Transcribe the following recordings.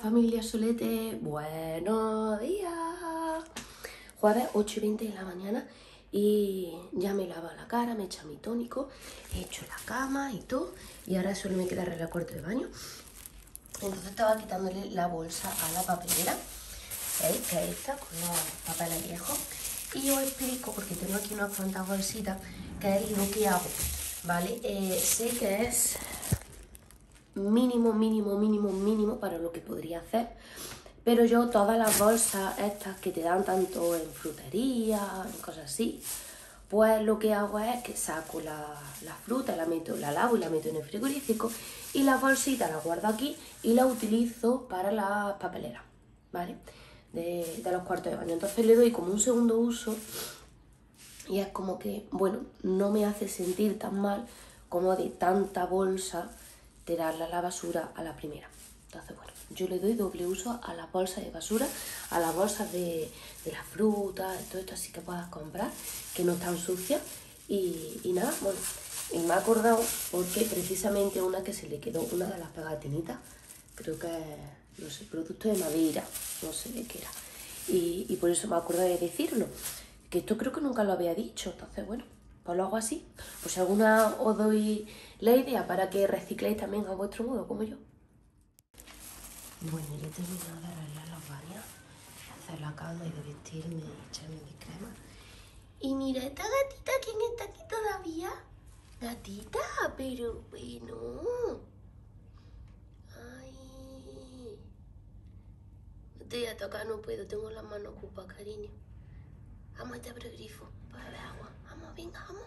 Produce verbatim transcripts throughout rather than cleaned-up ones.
familia Solete, buenos días. Jueves ocho y veinte de la mañana y ya me lavo la cara, me he echado mi tónico, he hecho la cama y todo, y ahora solo me queda arreglar el cuarto de baño. Entonces estaba quitándole la bolsa a la papelera, ¿veis? Que es esta, con los papeles viejos. Y os explico, porque tengo aquí unas cuantas bolsitas, que es lo que hago, ¿vale? Eh, sé que es mínimo, mínimo, mínimo, mínimo para lo que podría hacer, pero yo todas las bolsas estas que te dan tanto en frutería, en cosas así, pues lo que hago es que saco la, la fruta, la meto, la lavo y la meto en el frigorífico, y las bolsitas las guardo aquí y las utilizo para las papeleras, ¿vale? De, de los cuartos de baño. Entonces le doy como un segundo uso y es como que, bueno, no me hace sentir tan mal como de tanta bolsa tirarla a la basura a la primera. Entonces, bueno, yo le doy doble uso a las bolsas de basura, a las bolsas de, de las frutas, de todo esto así que puedas comprar, que no están sucias. Y, y nada, bueno, y me he acordado porque precisamente una que se le quedó, una de las pegatinitas, creo que es, no sé, producto de madera, no sé de qué era. Y, y por eso me acuerdo de decirlo, que esto creo que nunca lo había dicho. Entonces, bueno, pues lo hago así. Pues si alguna os doy la idea para que recicléis también a vuestro modo, como yo. Bueno, yo he terminado de arreglar los baños, de hacer la cama y de vestirme y echarme mi crema. Y mira, esta gatita, ¿quién está aquí todavía? Gatita, pero bueno. Ay. No te voy a tocar, no puedo, tengo las manos ocupadas, cariño. Vamos a este por el grifo para beber agua. Vamos, venga, vamos.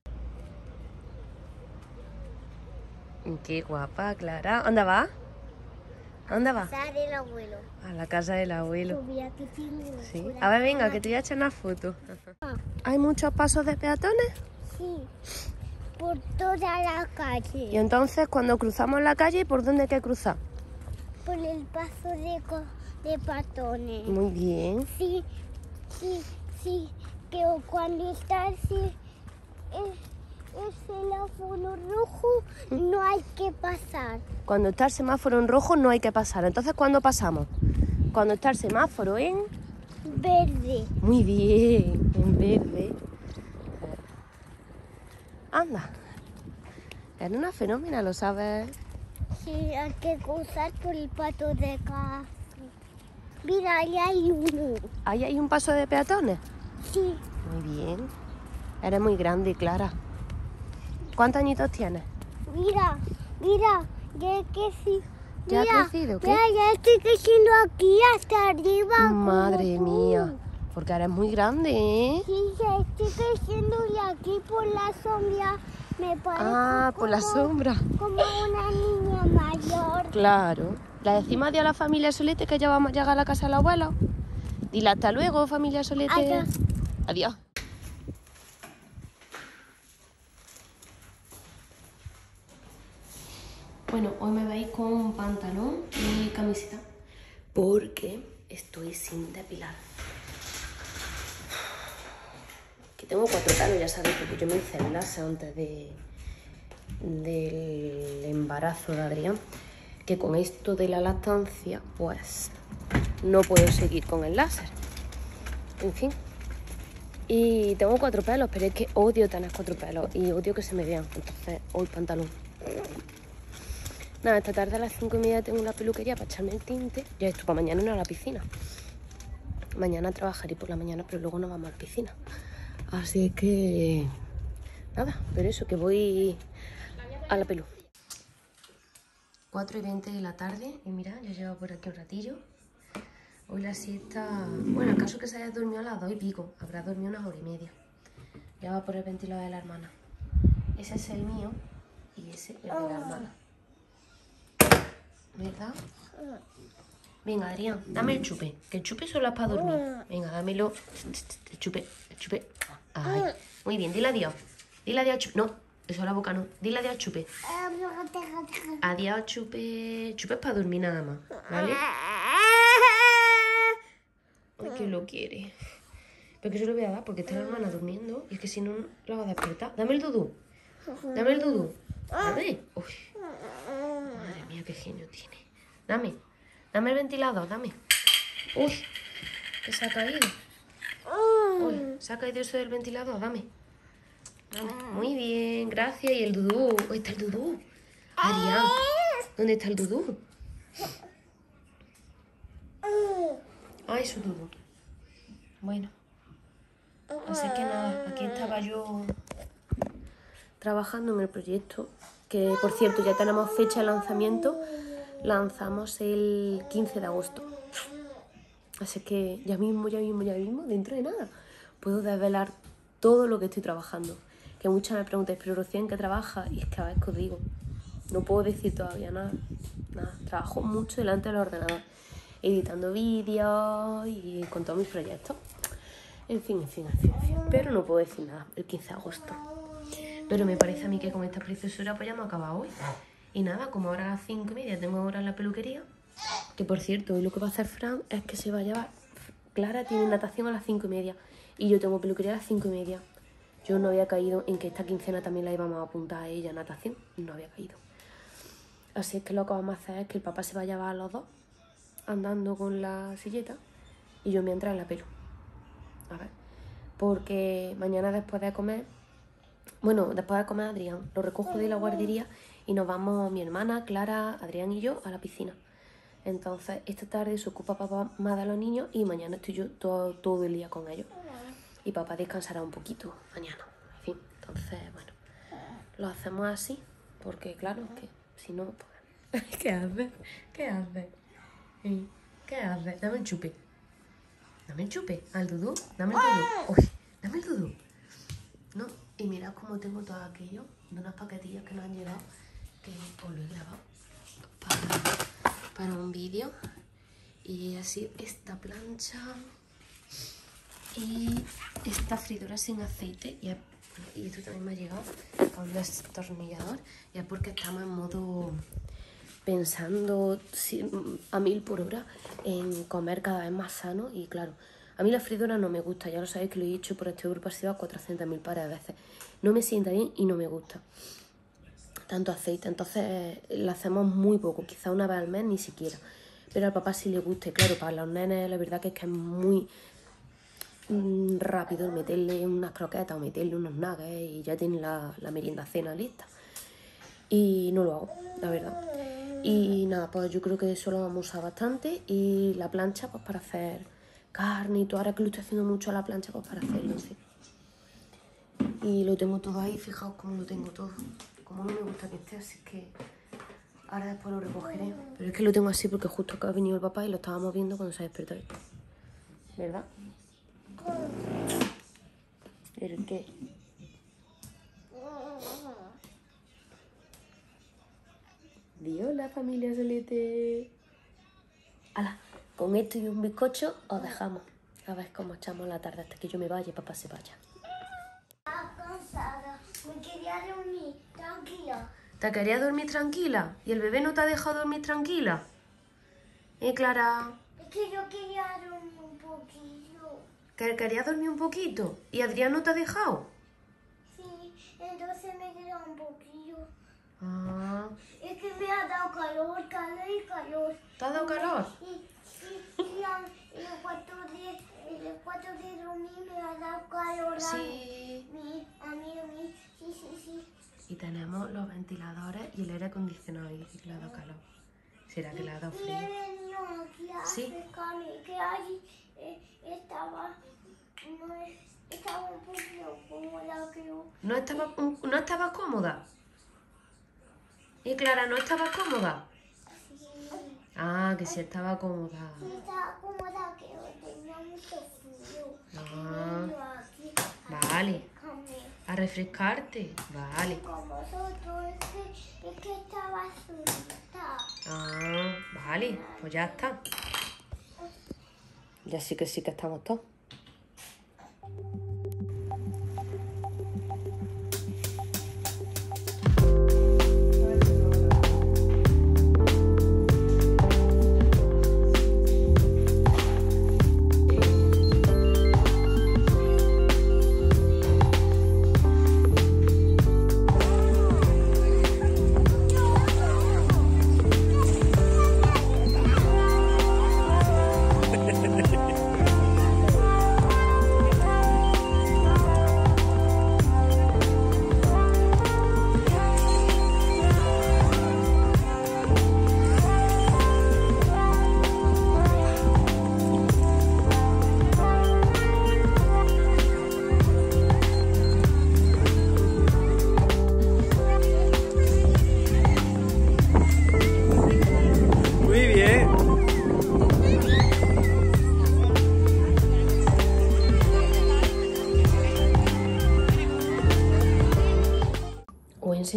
Qué guapa, Clara. ¿Dónde va? ¿A dónde va? A la casa del abuelo. A la casa del abuelo. Sí. A ver, venga, que te voy a echar una foto. ¿Hay muchos pasos de peatones? Sí, por toda la calle. Y entonces, cuando cruzamos la calle, ¿por dónde hay que cruzar? Por el paso de, de peatones. Muy bien. Sí, sí, sí, que cuando está así, el, el semáforo rojo, no hay que pasar. Cuando está el semáforo en rojo, no hay que pasar. Entonces, ¿cuándo pasamos? Cuando está el semáforo en... verde. Muy bien, en verde. Anda. Eres una fenómena, ¿lo sabes? Sí, hay que cruzar por el pato de casa. Mira, ahí hay uno. ¿Ahí hay un paso de peatones? Sí. Muy bien. Eres muy grande, Clara. ¿Cuántos añitos tienes? Mira, mira, ya que sí. ¿Ya Mira, ha crecido? ¿Qué? Ya, ya estoy creciendo aquí hasta arriba. Madre como tú. mía. Porque eres muy grande, ¿eh? Sí, ya estoy creciendo y aquí por la sombra me parece Ah, por la como- sombra. como una niña mayor. Claro. ¿Le decimos adiós a la familia Solete, que ya vamos a llegar a la casa del abuelo? Dile hasta luego, familia Solete. Adiós. Adiós. Bueno, hoy me veis con pantalón y camiseta porque estoy sin depilar. Que tengo cuatro pelos, ya sabéis, porque yo me hice el láser antes de, del embarazo de Adrián. Que con esto de la lactancia, pues no puedo seguir con el láser. En fin. Y tengo cuatro pelos, pero es que odio tener cuatro pelos y odio que se me vean. Entonces, hoy pantalón. Nada, esta tarde a las cinco y media tengo una peluquería para echarme el tinte. Ya esto para mañana no a la piscina. Mañana trabajaré por la mañana, pero luego no vamos a la piscina. Así que... nada, pero eso, que voy a la pelu. cuatro y veinte de la tarde y mirad, ya llevo por aquí un ratillo. Hoy la siesta... Bueno, en caso que se haya dormido a las dos y pico, habrá dormido una hora y media. Ya va por el ventilador de la hermana. Ese es el mío y ese es el de la hermana. ¿Verdad? Venga, Adrián, dame el chupe. Que el chupe solo es para dormir. Venga, dámelo. El chupe, el chupe. Ay, muy bien, dile adiós. Dile adiós al chupe. No, eso es la boca no. Dile adiós al chupe. Adiós, chupe. Chupe es para dormir nada más, ¿vale? Ay, que lo quiere. Pero que yo lo voy a dar porque está la hermana durmiendo y es que si no, la va a despertar. Dame el dudú. Dame el dudú. Dame. Uy. Madre mía, qué genio tiene. Dame. Dame el ventilador, dame. Uy, que se ha caído. Uy, se ha caído eso del ventilador, dame. Dame. Muy bien, gracias. Y el dudú. ¿Dónde está el dudú? Adrián, ¿dónde está el dudú? Ay, su dudú. Bueno. Así que nada, aquí estaba yo trabajando en el proyecto. Que, por cierto, ya tenemos fecha de lanzamiento. Lanzamos el quince de agosto. Así que ya mismo, ya mismo, ya mismo, dentro de nada, puedo desvelar todo lo que estoy trabajando. Que muchas me preguntan, pero Rocío, ¿en qué trabajas? Y es que a ver, que os digo, no puedo decir todavía nada. Nada, trabajo mucho delante del ordenador, editando vídeos y con todos mis proyectos. En fin, en fin, en fin, en fin. Pero no puedo decir nada el quince de agosto. Pero me parece a mí que con esta preciosura pues ya hemos acabado hoy. Y nada, como ahora a las cinco y media tengo hora en la peluquería. Que por cierto, hoy lo que va a hacer Fran es que se va a llevar... Clara tiene natación a las cinco y media y yo tengo peluquería a las cinco y media. Yo no había caído en que esta quincena también la íbamos a apuntar a ella a natación. No había caído. Así es que lo que vamos a hacer es que el papá se va a llevar a los dos andando con la silleta y yo mientras en la pelo. A ver, porque mañana después de comer... Bueno, después de comer Adrián lo recojo de la guardería y nos vamos mi hermana, Clara, Adrián y yo a la piscina. Entonces, esta tarde se ocupa papá más de los niños y mañana estoy yo todo, todo el día con ellos. Y papá descansará un poquito mañana. En fin, entonces, bueno, lo hacemos así, porque claro, que si no, pues... ¿Qué haces? ¿Qué haces? ¿Qué haces? Dame el chupe. Dame el chupe. ¿Al dudú? Dame el dudú. Uy, dame el dudú. No, y mirad cómo tengo todo aquello de unas paquetillas que nos han llegado, que os lo he grabado para, para un vídeo. Y así esta plancha y esta freidora sin aceite. Y, y esto también me ha llegado con un destornillador. Ya porque estamos en modo pensando a mil por hora en comer cada vez más sano. Y claro, a mí la freidora no me gusta, ya lo sabéis que lo he hecho por este grupo, ha sido a cuatrocientas mil pares de veces. No me sienta bien y no me gusta tanto aceite, entonces la hacemos muy poco, quizá una vez al mes ni siquiera. Pero al papá sí le gusta, y claro, para los nenes la verdad que es que es muy mmm, rápido meterle unas croquetas o meterle unos nuggets y ya tienen la, la merienda cena lista. Y no lo hago, la verdad. Y nada, pues yo creo que eso lo vamos a usar bastante. Y la plancha pues para hacer carne y todo, ahora que lo estoy haciendo mucho a la plancha pues para hacerlo, sí. Y lo tengo todo ahí, fijaos cómo lo tengo todo. Como no me gusta que esté, así que ahora después lo recogeré. Pero es que lo tengo así porque justo acá ha venido el papá y lo estábamos viendo cuando se despertó. ¿Verdad? ¿El qué? Dios, la familia Solete. ¡Hala! Con esto y un bizcocho os dejamos. A ver cómo echamos la tarde hasta que yo me vaya y papá se vaya. Estaba cansada. Me quería dormir tranquila. ¿Te querías dormir tranquila? ¿Y el bebé no te ha dejado dormir tranquila? ¿Eh, Clara? Es que yo quería dormir un poquito. ¿Que querías dormir un poquito? ¿Y Adrián no te ha dejado? Sí, entonces me quedé un poquillo. Ah. Es que me ha dado calor, calor y calor. ¿Te ha dado calor? Y, y, y a- en el cuarto de, en el cuarto de dormir me ha dado calor. Sí. Mi, a mí, a mí, sí, sí, sí. Y tenemos los ventiladores y el aire acondicionado y dice que le ha dado calor. ¿Será que le ha dado Y frío? he venido aquí a Sí. acercarme, que allí eh, estaba, no, es- estaba un poquito cómoda, creo. ¿No estaba, no estabas cómoda? ¿Y Clara, no estabas cómoda? Sí, Ah, que sí estaba cómoda. sí estaba cómoda, que tenía mucho frío. Ah. He venido aquí a Vale. acercarme. ¿A refrescarte? Vale. Con vosotros, es que, es que estaba solita. Ah, vale. Pues ya está. Ya sí que sí que estamos todos.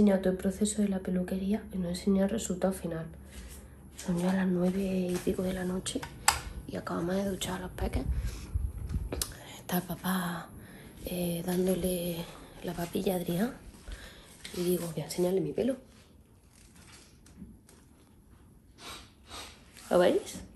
enseñado todo el proceso de la peluquería y no he enseñado el resultado final. Son ya las nueve y pico de la noche y acabamos de duchar a los peques. Está el papá eh, dándole la papilla a Adrián y digo, voy a enseñarle mi pelo. ¿Lo veis?